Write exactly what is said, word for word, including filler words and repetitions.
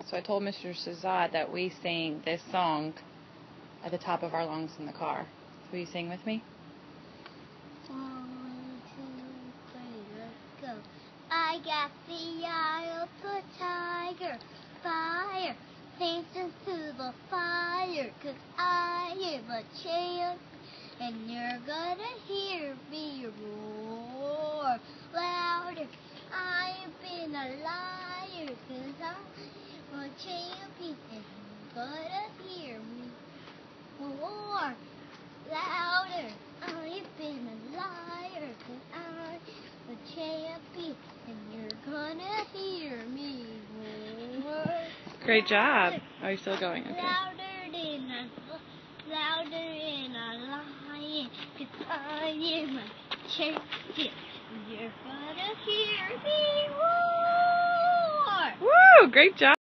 So I told Mister Shahzad that we sing this song at the top of our lungs in the car. Will you sing with me? One, two, three, let's go. I got the eye of the tiger, fire, dancing to the fire, 'cause I am a champ, and you're gonna hear me roar louder. I've been a liar, 'cause I'm a champion, and you're gonna hear me roar louder. I've been a liar, 'cause I'm a champion, and you're gonna hear me roar. Great job. Are you still going? Okay. Louder than a, louder than a lion, 'cause I am a champion, and you're gonna hear me roar. Woo! Great job.